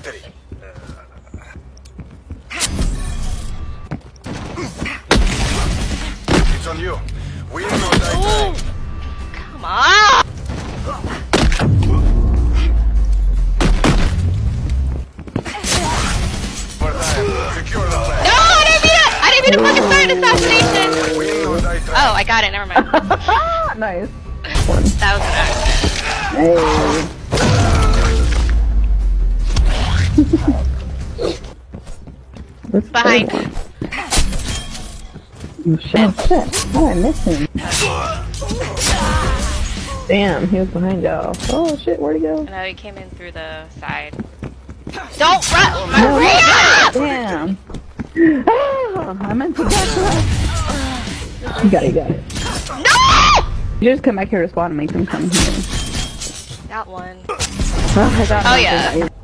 victory. It's on you. Win or die trying. Come on! For time. Secure the flag. No, I didn't mean it! I didn't mean to fucking start an assassination! Win or die trying. Oh, I got it, never mind. Nice. That was an accident. Hey. What's Behind. You shit. Oh, I missed him. Damn, he was behind y'all. Oh shit, where'd he go? No, he came in through the side. Don't run! Maria! Damn. Oh, I meant to back up. You got it, you got it. No! You just come back here to spawn and make them come here. That one. Oh, I got Oh, him. yeah.